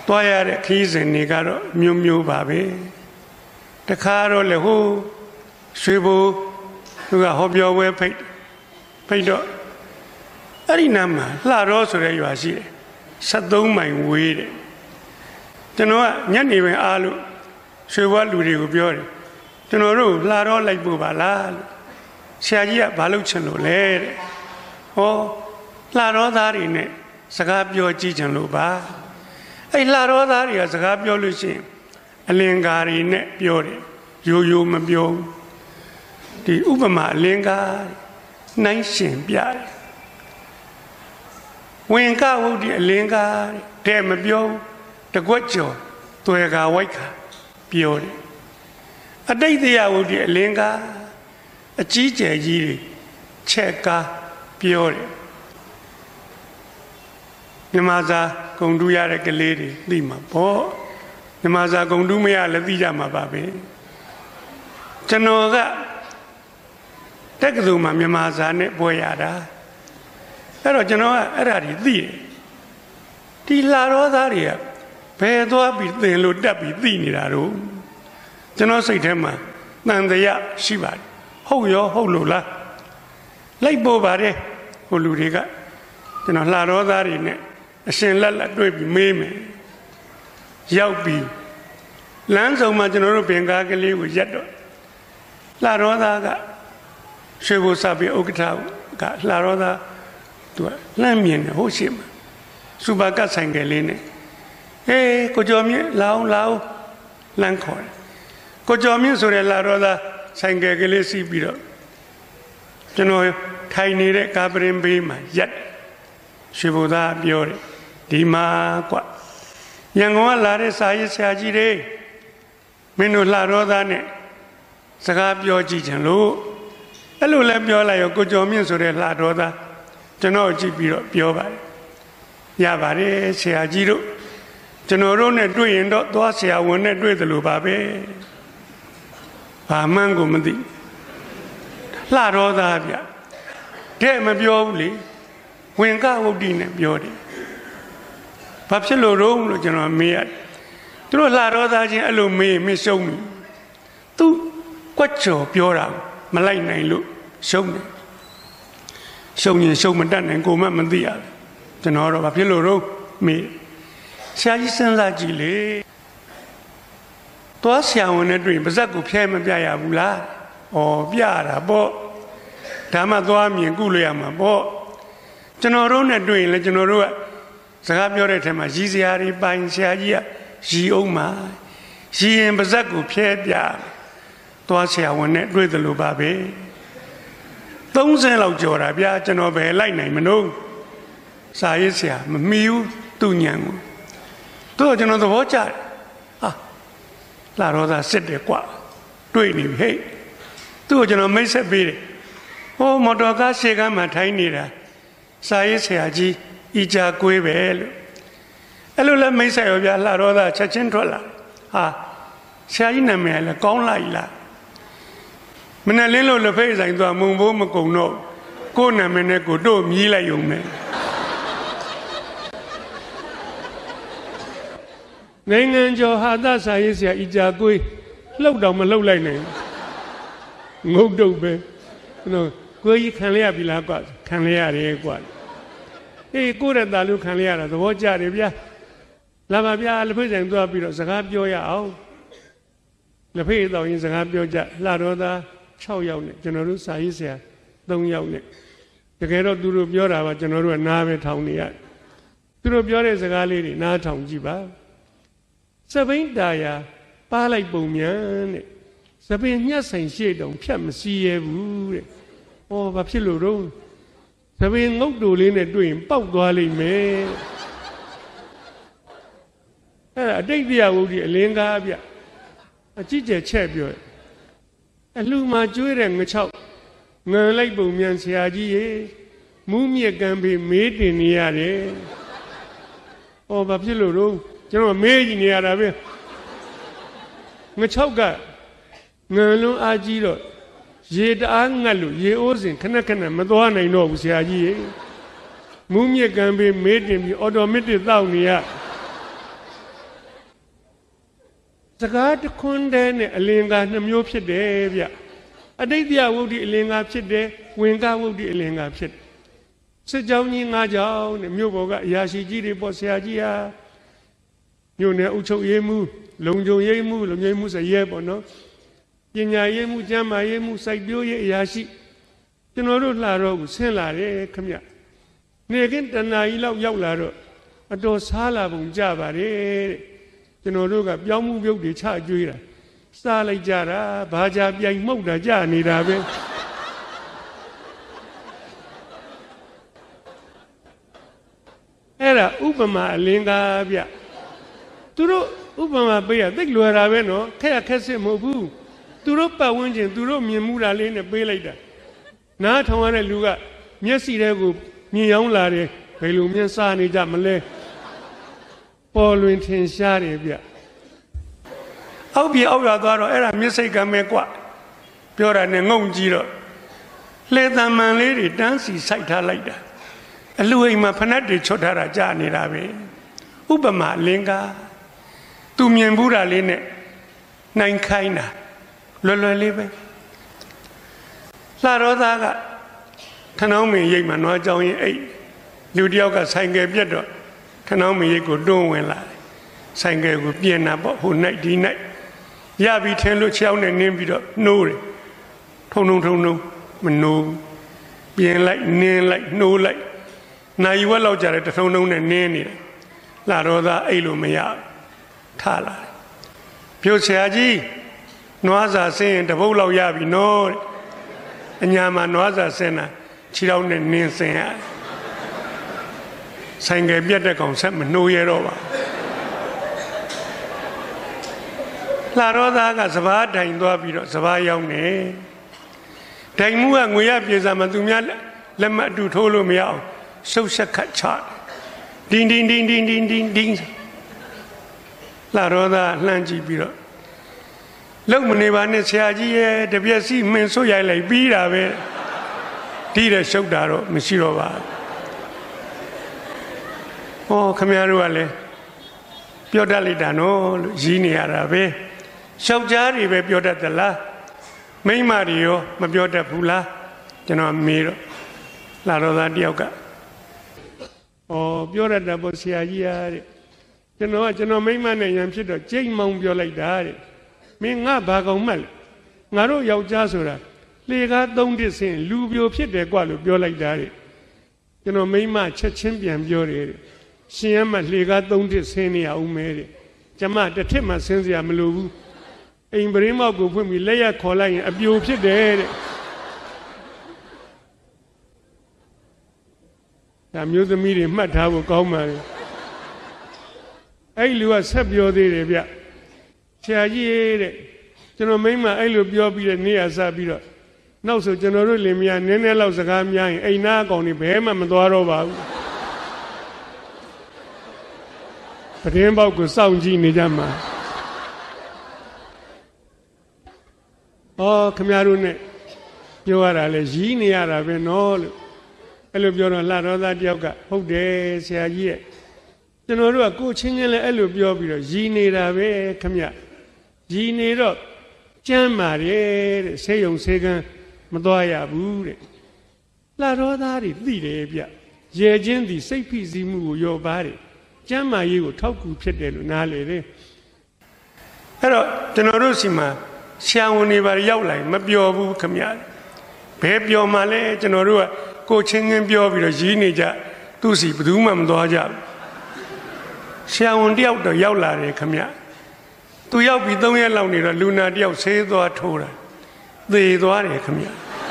သွားရတဲ့ခီးစဉ်တွေကတော့မျိုးမျိုးပါပဲတခါတော့လေဟိုရွှေဘိုသူကဟောပြောပွဲဖိတ်တော့အဲ့ဒီနားမှာလှတော်ဆိုတဲ့ရွာရှိတယ်73မိုင်ဝေးတယ်ကျွန်တော်ကညနေပိုင်းအားလို့ရွှေဘွားလူတွေကိုပြောတယ်ကျွန်တော်တို့လှတော်လိုက်ပို့ပါလားလို့ဆရာကြီးကဘာလို့ချင်လို့လဲတဲ့ဟောလှတော်သားတွေနဲ့စကားပြောကြည့်ချင်လို့ပါအဲ့လှတော်သားတွေကစကားပြောလို့ရှိရင်အလင်္ကာတွေနဲ့ပြောတယ်ရိုးရိုးမပြောဒီဥပမာအလင်္ကာနှိုင်းရှင်ပြတယ်ဝင်ကဝုဒ္ဓအလင်္ကာတဲ့မပြောတကွက်ကျော်သွယ်ကာဝိုက်ခါပြောတယ်အတိတ်တရားဝုဒ္ဓအလင်္ကာအကြီးကျယ်ကြီးတွေချက်ကားပြောတယ်မြမစာဂုံတူးရတဲ့ကလေးတွေသိမှာပေါ့မြမစာဂုံတူးမရလည်းသိကြမှာပါပဲကျွန်တော်ကတက္ကသိုလ်မှာမြမစာနဲ့ပွဲရတာအဲ့တော့ကျွန်တော်ကအဲ့ဒါတွေသိတယ်ဒီလှတော်သားတွေကဘယ်သွားပြီးသင်လို့တက်ပြီးသိနေတာတော့ကျွန်တော်စိတ်ထဲမှာတန်တရားရှိပါတယ်ဟုတ်ရောဟုတ်လို့လားလိုက်ပို့ပါတယ်ဟိုလူတွေကကျွန်တော်လှတော်သားတွေနဲ့အရှင်လက်တွေ့ပြီးမေးမယ်ရောက်ပြီးလမ်းဆောင်မှာကျွန်တော်တို့ဘင်္ဂါကလေးကိုရက်တော့လှတော်သားကရွှေဘိုစာပေဥက္ကဋ္ဌကလှတော်သားသူကလမ်းမြင်တယ်ဟုတ်ရှိမှာစူပါကတ်ဆိုင်ကလေးနဲ့ကိုကျော်မြင့်လောင်းလမ်းခေါ်တယ်ကိုကျော်မြင့်ဆိုတဲ့လှတော်သားဆိုင်ကလေးစီးပြီးတော့ကျွန်တော်ထိုင်နေတဲ့ကာပရင်ဘေးမှာရက်ရွှေဘိုသားပြောတယ်ဒီမှာကွရန်ကုန်ကလာတဲ့စာရေးဆရာကြီးတွေမင်းတို့လှတော်သားနဲ့စကားပြောကြည့်ချင်လို့အဲ့လိုလဲပြောလိုက်ရောကိုကျော်မြင့်ဆိုတဲ့လှတော်သားကျွန်တော်ကြည့်ပြီးတော့ပြောပါတယ်ရပါတယ်ဆရာကြီးတို့ကျွန်တော်တို့နဲ့တွေ့ရင်တော့သွားဆရာဝန်နဲ့တွေ့သလိုပါပဲဘာမှန်းကိုမသိလှတော်သားဗျတဲ့မပြောဘူးလေဝင်ကဝုဒ္ဓိနဲ့ပြောတယ်ဘာဖြစ်လို့တော့လို့ကျွန်တော်မေးရတယ်သူတို့လှတော်သားချင်းအဲ့လိုမေးမရှုံးဘူးသူကွက်ချော်ပြောတာမလိုက်နိုင်လို့ရှုံးတယ်ရှုံးရင်ရှုံးမတတ်နိုင်ကိုမှမသိရဘူးကျွန်တော်တော့ဘာဖြစ်လို့တော့မေးဆရာကြီးစဉ်းစားကြည့်လေသွားဆရာဝန်နဲ့တွေ့ပါဇက်ကိုဖျဲမပြရဘူးလားဩပြတာပေါ့ဒါမှသွားမြင်ကုလို့ရမှာပေါ့ကျွန်တော်တို့နဲ့တွေ့ရင်လည်းကျွန်တော်တို့ကစကားပြောတဲ့ထဲမှာရည်စရာတွေပိုင်ဆရာကြီးကရည်အောင်မှာရည်ရင်ပါဇက်ကိုဖျဲပြသွားဆရာဝန်နဲ့တွေ့သလိုပါပဲ30လောက်ကြော်တာဗျာကျွန်တော်ပဲလိုက်နိုင်မလို့စာရေးဆရာမမီဘူးသူညံကိုတို့ကျွန်တော်သဘောကျတယ်ဟာလာတော့သာစစ်တယ်ကွာတွေ့နေပြီဟဲ့သူ့ကိုကျွန်တော်မိတ်ဆက်ပေးတယ်ဟိုမော်တော်ကားရှေ့ကမ်းမှာထိုင်းနေတာစာရေးဆရာကြီးဤကြကွေးပဲလို့အဲ့လိုလဲမိတ်ဆက်ရောဗျာလာတော့သာချက်ချင်းထွက်လာဟာဆရာကြီးနာမည်လည်းကောင်းလိုက်လားမနဲ့လင်းလို့လက်ဖိတ်ဆိုင်သွားမုံဘိုးမကုံတော့ကိုယ်နာမည်နဲ့ကိုတို့မြည်လိုက်ုံနဲ့နိုင်ငံကျော်ဟာသစာရေးဆရာဤကြကွေးလှုပ်တော့မလှုပ်လိုက်နိုင်ငုတ်တုတ်ပဲနော်ကိုကြီးခံရပြီလားကွာခံရရတယ်ကွာအေးကိုရတာလို့ခံရတာသဘောကျတယ်ဗျာလာပါဗျာလက်ဖိတ်ဆိုင်သွားပြီးတော့စကားပြောရအောင်လက်ဖိတ်တော်ရင်စကားပြောကြလှတော်သား6ယောက်နဲ့ကျွန်တော်တို့စာရေးဆရာ3ယောက်နဲ့တကယ်တော့သူတို့ပြောတာပါကျွန်တော်တို့ကနားပဲထောင်နေရတယ်သူတို့ပြောတဲ့စကားလေးတွေနားထောင်ကြည့်ပါစပိန်တာယာပါလိုက်ပုံမြန်တဲ့စပိန်ညှက်ဆိုင်ရှေ့တုံဖြတ်မစီးရဘူးတဲ့ဩဘာဖြစ်လို့တော့စပိန်ငုတ်တူလေးနဲ့တွေ့ရင်ပေါက်သွားလိမ့်မယ်အဲ့ဒါအတိတ်တရားဝုဒ္ဓိအလင်းကားဗျအကြည့်ကျချက်ပြောအလှမှာကျွေးတဲ့ငချောက်ငံလိုက်ပုံမြန်ဆရာကြီးရေမူးမြက်ကံပြီးမေးတင်နေရတယ်ဩဘာဖြစ်လို့တော့ကျွန်တော်မေးကြည့်နေရတာပဲငချောက်ကငံလုံးအားကြီးတော့ရေတအားငတ်လို့ရေအိုးစင်ခဏခဏမသွားနိုင်တော့ဘူးဆရာကြီးရေမူးမြက်ကံပြီးမေးတင်ပြီးအော်တိုမက်တစ်တောက်နေရ Zagat Kunde, a linga, Namyo Devia. A day the would the linga pit de, Winga would the linga pit. Sajoni Naja, Muboga, Yashiji, Bosiagia. You know, Ucho Yemu, Longjo Yemu, Longemus a yebono. Yenya Yemu, Jama Yemu, Saibio Yashi. The Noro Laro, Senlare, come here. Negin Tanaila Yaularo. A dos halabum Java, the Noroga, Yamu built the Chajuira. Sala Jara, Baja, Yang Moda Jani Rabe. Era Ubama Linga Bia. Turo Ubama Bia, the Luaraveno, Kaya Kase Mobu. Turopa Winjin, Turo Mimura Lane, a bay later. Not Hawana Luga, Miasi Regu, Miang Lare, Pelumian Sani Jamale. Paul Winton Shari Bia. I'll be out of the era, Missaka Mequa. Pure and a non giro. Let the man lady dance sight her later. A Louis Mapanati Chotara Jani Rabe. Ubama Linga. Tumiambura Line. Nine Kaina. Lolo Libe. La Rodaga. Kanomi Yaman was only 8. Ludioga sang a bit. Kanomi go do when lie. Sang a good piano who night D night. Yabi Tenlo Chow and name it up. No. Tono, no. Being like, near like, no like. Now you will out at the Tono and Nanny. La Roda Elumea. Tala. Pio Chaji. Noaza saying the Volo Yabi, no. And Yama Noaza Sena. Chiron and Nancy. Sang a better concept, no year over. La Roda got Savata in Dobby, Savayone. Taimu and we have Yamatumia, Lema do Tolo Meow, social cut chart. Ding ding ding ding ding ding ding. La Roda, Langi Biro. Lomanivane Siaji, the BSC men so ya like Bira. Tira Shokdaro, Mishirova. Oh, come here, Wale. Piodalidano, Gini Arabe. Shaujari be Pioda de la May Mario, Mabioda Pula, General Miro, La Roda Dioga. Oh, Pioda da Bosia, General Mayman and Yamshid, Jane Mount Biolai, Minga Bago Mal, Naro Yaujazura, Lega don't descend, Lubio Pit de Gualu Biolai, General Mayma, Champion Biore, Siama Lega don't descend Aumere, Jama, the Tema Sensia Malu. In Brima go when we lay a collar abuse it there. I'm using the medium, but I will come. I do a sabio de Rebia. Chaji, General Mima, I look your be near Sabira. Now, so generally, me and Nene Lausagamian, a nag on the Behema Madorova. But the Emba could sound Genie Jama. Oh, Camerone, you are a legini Arabe, all. I love your La Roda Dioga, oh, days a year. The Norua coaching and I love your Gini Rabe, come here. Gini Rock, Jan Marie, say on Sagan, Madoya Bude. La Roda Videbia, Jejin the Sapi Zimu, your body. Jan Mayu, Toku Pedel, Nale. Hello, the Norosima. Shawuni var Yaulai, Mabiobu Kamia. Pepio Male, Generua, coaching and Biobio Ginija, Tusi, Budumam Doja. Shawundi out the Yaulare Kamia. To Yabi don't allow me the Luna Dio say the Tora. The Doare Kamia.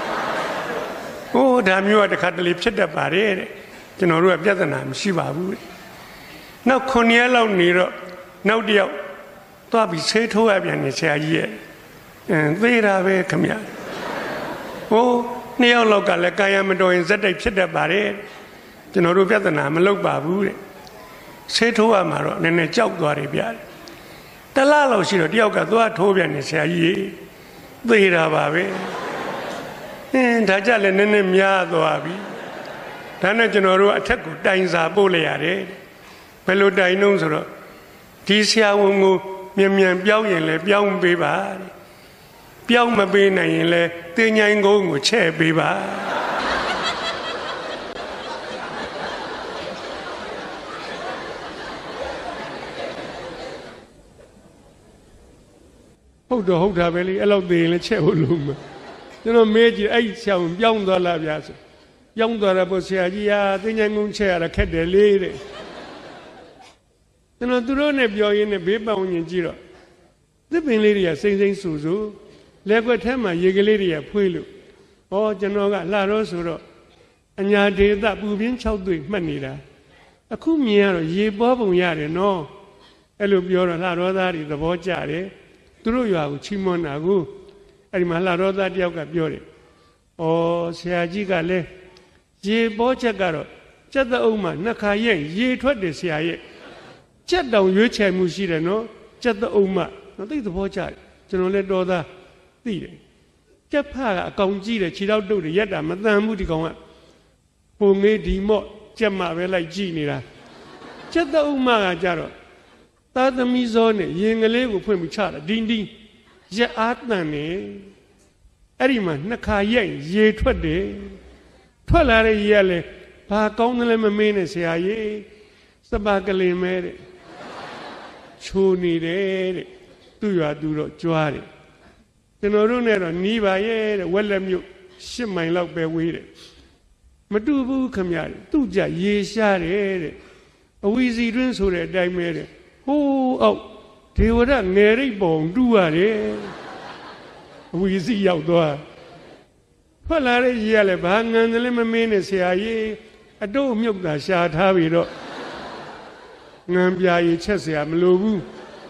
Oh, damn you are the Catholic Cheta Barre, Generua Vietnam, Shiva. Now Coniello Nero, no deal. To be said to have an year. And they are come here. Oh, Neo local like I am doing that I said about it. The Noru Vietnam, look babu. Say to Amaro, and a joke to Arabia. The Lalo Shiro Dioga, Tobian is a ye. They are baby. And Tajal and Nemia do Abi. Tana Genoru attack Dines are bully at it. Pelo Dinosoro. This year will မြန်မြန်ပြောင်းရင်လည်းပြောင်းပေးပါပြောင်းမပေးနိုင်ရင်လည်းတင်ញိုင်းကုန်းကိုချဲ့ပေးပါဟုတ်တော့ဟုတ်တာပဲလေအဲ့လောက်သေးရင်လည်းချဲ့ဖို့လုံးမကျွန်တော်မေးကြည့်အဲ့ဆရာဝန်ပြောင်းသွားလားဗျာဆိုပြောင်းသွားတယ်ပေါ့ဆရာကြီးဟာတင်ញိုင်းကုန်းချဲ့ရတာခက်တယ်လေတဲ့ကျွန်တော်သူတို့နဲ့ပြောရင်းနဲ့ဘေးပတ်ဝန်းကျင်ကြည့်တော့သစ်ပင်လေးတွေကစိမ့်စိမ့်ဆူဆူလက်ွက်ထဲမှာရေကလေးတွေကဖွေးလို့ဩကျွန်တော်ကလှတော့ဆိုတော့အညာဒေသပူပြင်း6တွေ့မှတ်နေတာအခုမြင်ရတော့ရေပေါ်ပုံရတယ်နော်အဲ့လိုပြောတော့လှတော့သားတွေသဘောကျတယ်သူတို့ရွာကိုချီးမွမ်းတာကိုအဲ့ဒီမှာလှတော့သားတယောက်ကပြောတယ်ဩဆရာကြီးကလည်းရေပေါ်ချက်ကတော့စက်တအုပ်မှာနှစ်ခါရဲ့ရေထွက်တယ်ဆရာရဲ့စက်တောင်ရွေးချယ်မှုရှိတယ်နော်စက်တအုပ်မှာတော့သိသဘောကျတယ်ကျွန်တော်လည်းတော်သားသိတယ်ကြက်ဖကအကောင်ကြီးတယ်ခြေထောက်တုပ်တယ်ရက်တာမတန်ဘူးဒီကောင်ကပုံငေးဒီမော့ကြက်မပဲလိုက်ကြည့်နေတာစက်တအုပ်မှာကကြတော့သားသမီးစောနဲ့ရင်ကလေးကိုဖွင့်ပြီးချတာတင်းတင်းရက်အားတန်နေအဲ့ဒီမှာနှစ်ခါရိုက်ရေထွက်တယ်ထွက်လာတဲ့ရေကလည်းဘာကောင်းတယ်လဲမမင်းနဲ့ဆရာကြီးစပါကလင်မဲတဲ့ချိုးနေတယ်တဲ့သူ့ရွာသူတော့ကြွားတယ်ကျွန်တော်တို့နဲ့တော့နီးပါရဲ့တဲ့ဝက်လက်မြို့10မိုင်လောက်ပဲဝေးတယ်မတူဘူးခမရသူ့ကြရေရှားတယ်တဲ့အဝီစီတွင်းဆိုတဲ့အတိုင်းပဲတဲ့ဟိုးအောက်ဒေဝရငယ်ရိပ်ပုံတူးရတယ်အဝီစီရောက်သွားထွက်လာတဲ့ရေကလည်းဘာငံတယ်လဲမမင်းနဲ့ဆရာကြီးအတုတ်မြုပ်တာရှာထားပြီးတော့ငံပြာရီချက်เสียမလိုဘူး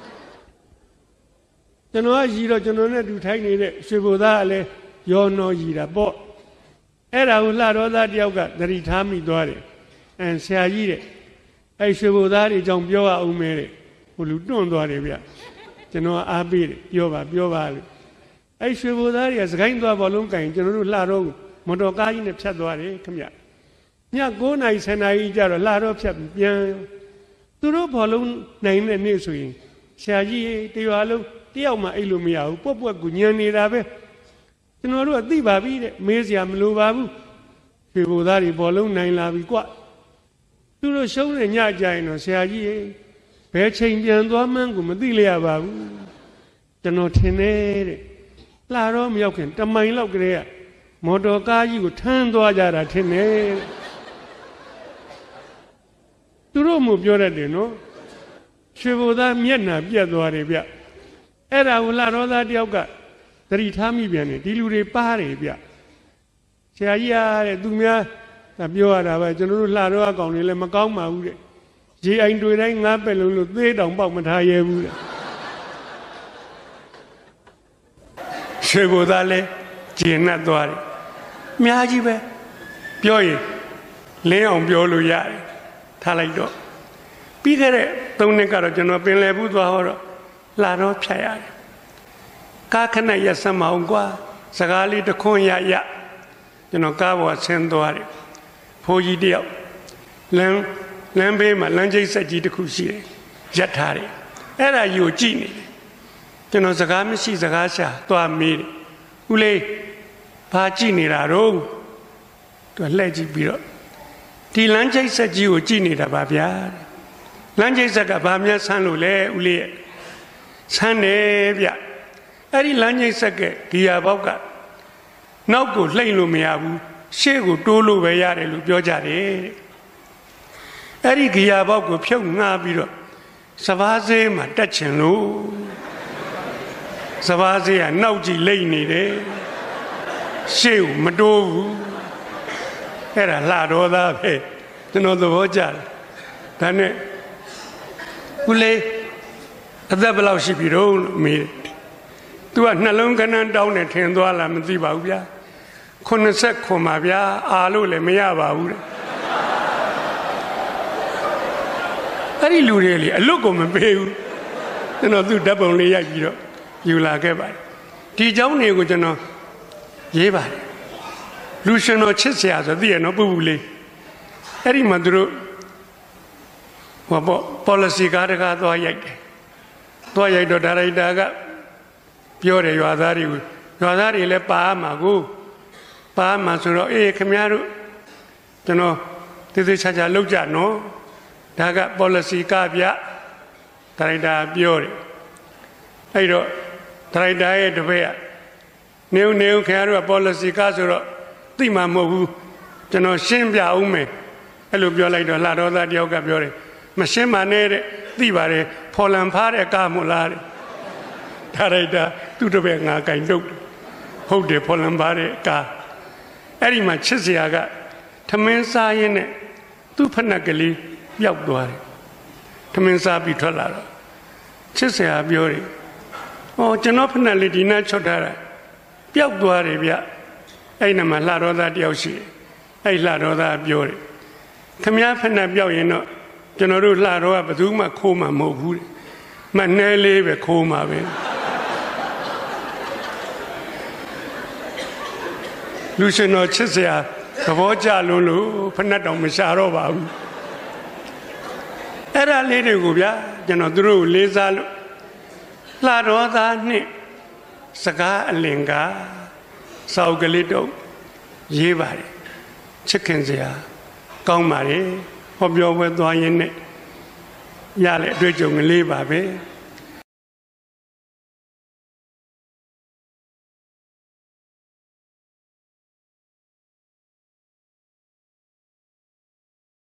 ကျွန်တော်ကရီတော့ကျွန်တော်နဲ့တူထိုင်းနေတဲ့ရွှေဘိုသားကလည်းရောနော်ရီတာပေါ့အဲ့ဒါကိုလှတော်သားတယောက်ကသတိထားမိသွားတယ်ဆရာကြီးတဲ့အဲ့ရွှေဘိုသားတွေအကြောင်းပြောရအောင်မဲတဲ့ဟိုလူတွန့်သွားတယ်ဗျကျွန်တော်အားပေးတယ်ပြောပါလို့အဲ့ရွှေဘိုသားတွေကစကိုင်းသွားဘောလုံးကင်ကျွန်တော်တို့လှတော်မော်တော်ကားကြီးနဲ့ဖြတ်သွားတယ်ခင်ဗျည9နာရီ10နာရီကျတော့လှတော်ဖြတ်ပြန်သူတို့ဘောလုံးနိုင်တဲ့နေ့ဆိုရင်ဆရာကြီးတရွာလုံးတယောက်မှအဲ့လိုမရဘူးပွက်ကိုညံနေတာပဲကျွန်တော်တို့ကသိပါပြီတဲ့မေးစရာမလိုပါဘူးဖြေဖို့သားတွေဘောလုံးနိုင်လာပြီကွသူတို့ရှုံးတဲ့ညကြရင်တော့ဆရာကြီးဘယ်ချိန်ပြန်သွားမှန်းကိုမသိလျက်ပါဘူးကျွန်တော်ထင်တယ်တဲ့လှတော့မရောက်ခင်တမိုင်လောက်ကလေးကမော်တော်ကားကြီးကိုထမ်းသွားကြတာထင်တယ်သူတို့မှပြောတတ်တယ်နော်ရွှေဘိုသားမျက်နှာပြတ်သွားတယ်ဗျအဲ့ဒါကိုလှတော်သားတယောက်ကသတိထားမိပြန်တယ်ဒီလူတွေပါတယ်ဗျဆရာကြီးအားတဲ့သူများပြောရတာပဲကျွန်တော်တို့လှတော်အကောင်တွေလည်းမကောင်းပါဘူးတဲ့ရေအိမ်တွေတိုင်းငါးပက်လုံးလို့သေးတောင်ပေါက်မထားရဲဘူးတဲ့ရွှေဘိုသားလည်းကျဉ်နှက်သွားတယ်အများကြီးပဲပြောရင်လင်းအောင်ပြောလို့ရတယ်ထားလိုက်တော့ပြီးခဲ့တဲ့3နှစ်ကတော့ကျွန်တော်ပင်လယ်ဘူးသွားတော့လာတော့ဖြတ်ရတယ်ကားခဏရက်စမ်းမအောင်ကွာစကားလေးတခွန်းရကျွန်တော်ကားပေါ်ဆင်းသွားတယ်ဖိုးကြီးတယောက်လမ်းဘေးမှာလမ်းကျိတ်ဆက်ကြီးတစ်ခုရှိတယ်ရက်ထားတယ်အဲ့ဒါယူကြည့်နေတယ်ကျွန်တော်စကားမရှိစကားရှာသွားမေးတယ်ဦးလေးဘာကြည့်နေတာတော့သူလှည့်ကြည့်ပြီးတော့ဒီလမ်းကျိတ်ဆက်ကြီးကိုကြည့်နေတာပါဗျာလမ်းကျိတ်ဆက်ကဘာများဆန်းလို့လဲဦးလေးရဲ့ဆန်းတယ်ဗျအဲ့ဒီလမ်းကျိတ်ဆက်ကဂီယာဘောက်ကနောက်ကိုလှိမ့်လို့မရဘူးရှေ့ကိုတိုးလို့ပဲရတယ်လို့ပြောကြတယ်အဲ့ဒီဂီယာဘောက်ကိုဖြုတ်ငှားပြီးတော့စဘာစေးမှာတက်ချင်လို့စဘာစေးကနောက်ကြည့်လိမ့်နေတယ်ရှေ့ကိုမတိုးဘူးအဲ့ဒါလှတော်သားပဲကျွန်တော်သဘောကျတယ်ဒါနဲ့ဦးလေးအသက်ဘယ်လောက်ရှိပြီတော့မေးသူကနှလုံးကနန်းတောင်းနေထင်သွားလားမသိပါဘူးဗျာ89ပါဗျာအာလို့လည်းမရပါဘူးတဲ့အဲ့ဒီလူတွေလေအလွတ်ကိုမပေးဘူးကျွန်တော်သူ့ဓာတ်ပုံလေးရိုက်ပြီးတော့ယူလာခဲ့ပါတယ်ဒီเจ้าနေကိုကျွန်တော်ရေးပါတယ်လူရှင်တော်ချစ်စရာဆိုသိရနော်ပူပူလေးအဲ့ဒီမှာသူတို့ဟောပေါ့ policy ကားတကားသွားရိုက်တယ်သွားရိုက်တော့ဒါရိုက်တာကပြောတယ်ရွာသားတွေလည်းပါမှာကိုပါမှာဆိုတော့အေးခင်ဗျားတို့ကျွန်တော်သေသေးချာချာလုပ်ကြနော်ဒါက policy ကပြဒါရိုက်တာပြောတယ်အဲ့တော့ဒါရိုက်တာရဲ့တပည့်ကနေဦးခင်ဗျားတို့က policy ကဆိုတော့သိမှာမဟုတ်ဘူးကျွန်တော်ရှင်းပြအောင်မယ်အဲ့လိုပြောလိုက်တော့လှတော်သားတယောက်ကပြောတယ်မရှင်းပါနဲ့တဲ့သိပါတယ်ဖော်လံဖားတဲ့ကားမို့လားတဲ့ဒါရိုက်တာသူ့တပည့်ငါကင်တုတ်ဟုတ်တယ်ဖော်လံဖားတဲ့ကားအဲ့ဒီမှာချစ်စရာကထမင်းစားရင်းနဲ့သူ့ဖက်နှက်ကလေးပျောက်သွားတယ်ထမင်းစားပြီးထွက်လာတော့ချစ်စရာပြောတယ်ဟောကျွန်တော်ဖက်နှက်လေးဒီနားချွတ်ထားတာပျောက်သွားတယ်ဗျအဲ့နမှာလှတော်သားတယောက်ရှိတယ်အဲ့လှတော်သားပြောတယ်ခမည်းဖက်နှက်ပျောက်ရင်တော့ကျွန်တော်တို့လှတော်ကဘယ်သူမှခိုးမှာမဟုတ်ဘူးတဲ့မနှဲလေးပဲခိုးမှာပဲလူရှင်တော်ချစ်စရာသဘောကျလို့ဖက်နှက်တော့မရှာတော့ပါဘူးအဲ့ဒါလေးတွေကိုဗျာကျွန်တော်တို့လေးစားလို့လှတော်သားနဲ့စကားအလင်ကစောက်ကလေးတော့ရေးပါတယ်ချစ်ခင်စရာကောင်းပါတယ်ဟောပြောပွဲသွားရင်းနဲ့ရလေအတွေ့အကြုံကလေးပါပဲ